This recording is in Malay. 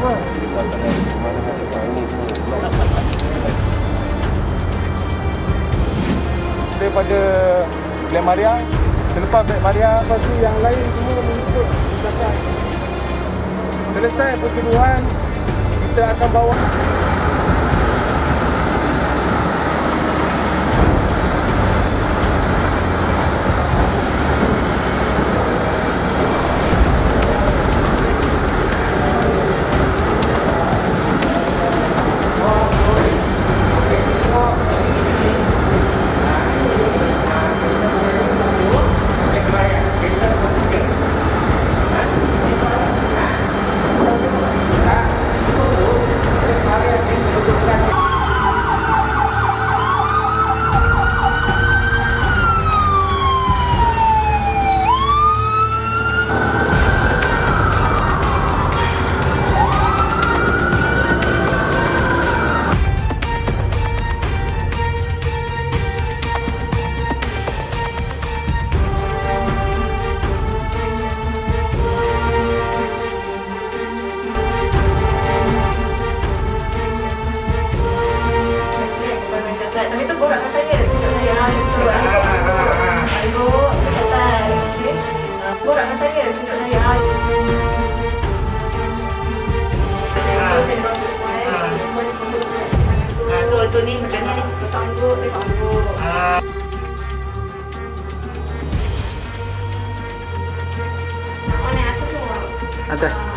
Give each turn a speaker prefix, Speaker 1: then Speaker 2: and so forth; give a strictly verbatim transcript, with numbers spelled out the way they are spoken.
Speaker 1: apa? Daripada Black Maria, selepas Black Maria, lepas tu yang lain semua mengikut belakang. Selesai pertuduhan, kita akan bawa.
Speaker 2: Sampai tu borak dengan saya, tunjuk saya. Ibu, catat. Okay. Borak dengan saya, tunjuk saya. So, saya bantu file. Tu, tu ni macam ni. Tu sanggup, saya sanggup. Nak mana atas semua?
Speaker 1: Atas.